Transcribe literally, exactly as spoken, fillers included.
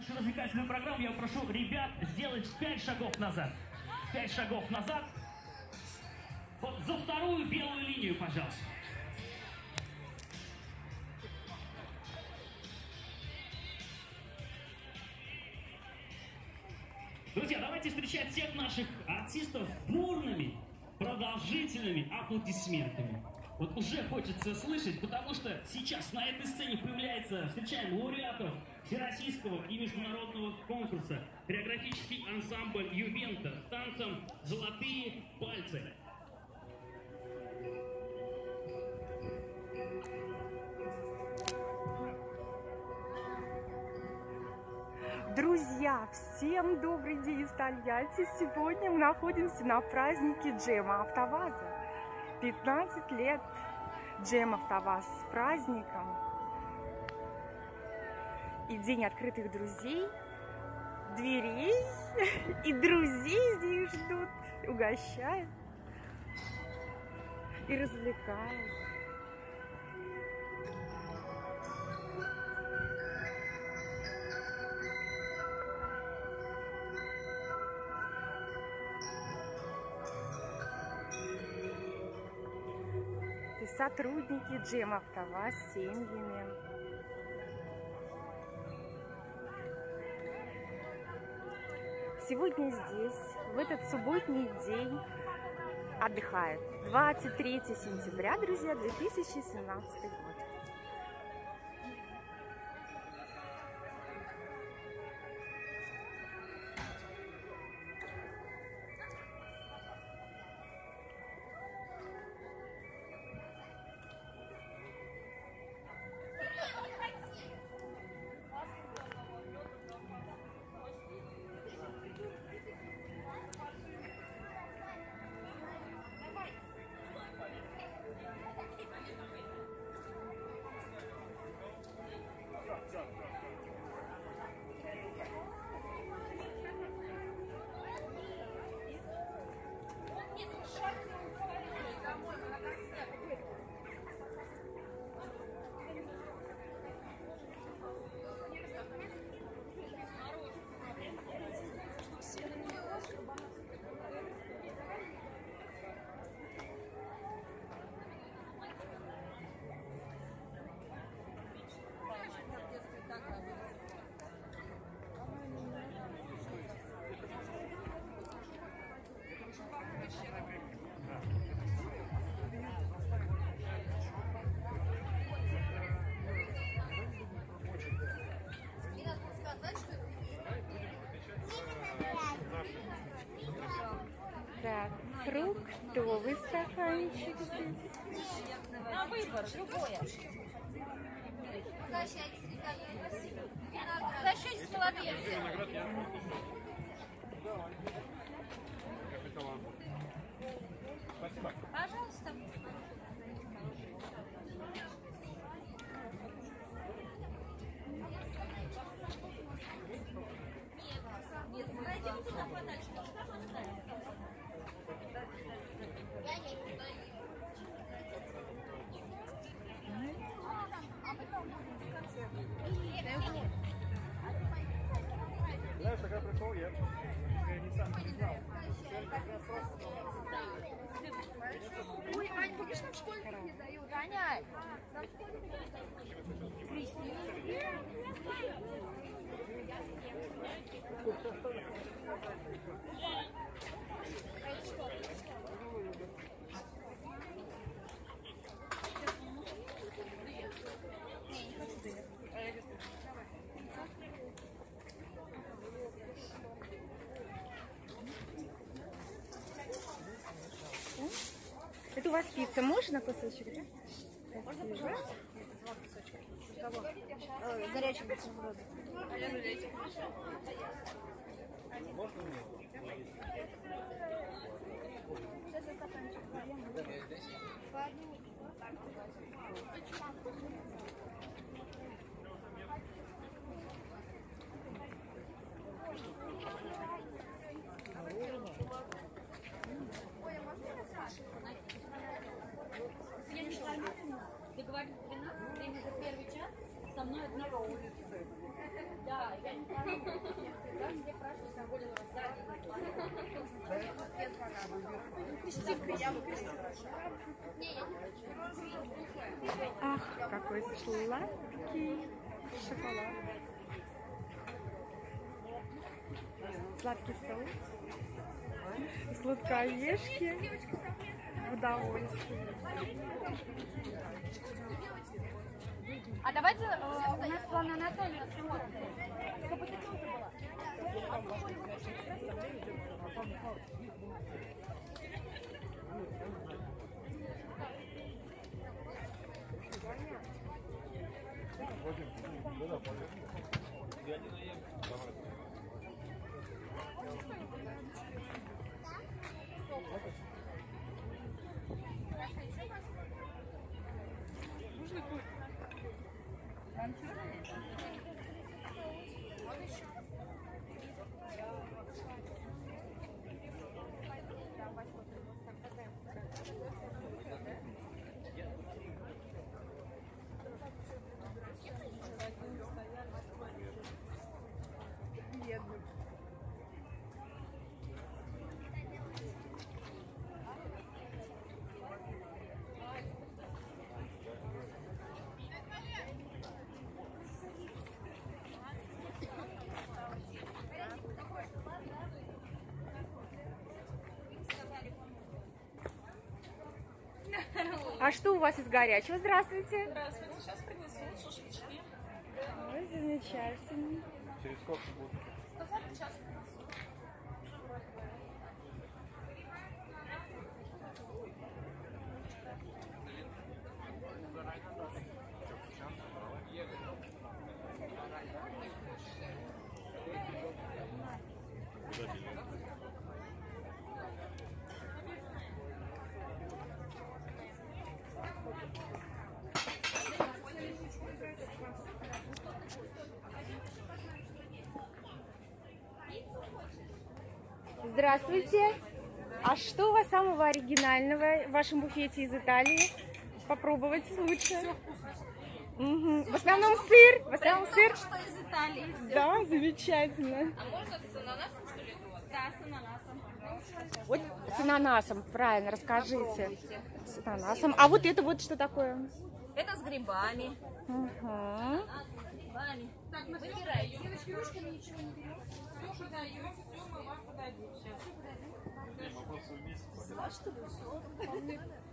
Нашу развлекательную программу я прошу ребят сделать пять шагов назад. Пять шагов назад. Вот за вторую белую линию, пожалуйста. Друзья, давайте встречать всех наших артистов бурными, продолжительными аплодисментами. Вот уже хочется слышать, потому что сейчас на этой сцене появляется, встречаем лауреатов всероссийского и международного конкурса хореографический ансамбль Ювента с танцем «Золотые пальцы». Друзья, всем добрый день из Тольятти. Сегодня мы находимся на празднике Джема АвтоВАЗа. пятнадцать лет Джем АвтоВАЗ с праздником. И день открытых друзей, дверей и друзей здесь ждут, угощают и развлекают. Сотрудники Джем АвтоВАЗ с семьями. Сегодня здесь, в этот субботний день, отдыхают. двадцать третьего сентября, друзья, две тысячи семнадцатый год. Так, фруктовый стаканчик здесь. На выбор, любое. Угощайтесь, молодые. Спасибо. Пожалуйста. Нет, пройдем туда подальше. Я не буду. Знаешь, когда пришел, я, я не сам не знал. Ой, Ань, помнишь, нам школьник не дают? Аня! Кристи. Это у вас пицца. Можно кусочек, да? Спасибо. Горячий бутерброд. Можно мне? Сейчас я стаканчик возьму. Договорились двенадцать, время за первый час, со мной одна улица. Да, я не знаю. Ах, какой сладкий шоколад. Сладкий соус. Сладкоежки. Удовольствие. А давайте э, у нас план Анатолия смотрим. А что у вас из горячего? Здравствуйте. Здравствуйте, сейчас принесу шашлычки. Ой, замечательно. Через сколько будет? Сказали, сейчас принесу. Здравствуйте. А что у вас самого оригинального в вашем буфете из Италии? Попробовать лучше. Угу. В основном сыр. В основном сыр. Что из Италии? Да, замечательно. А можно с ананасом, что ли? Да, с ананасом. Вот с ананасом, правильно, расскажите. С ананасом. А вот это вот что такое? Это с грибами. Угу. С грибами. Так, выбирайте. Девочки, ручками ничего не берем. Все подаете, все мы вам подадим. Сейчас. Вопрос вместе. Что вы все?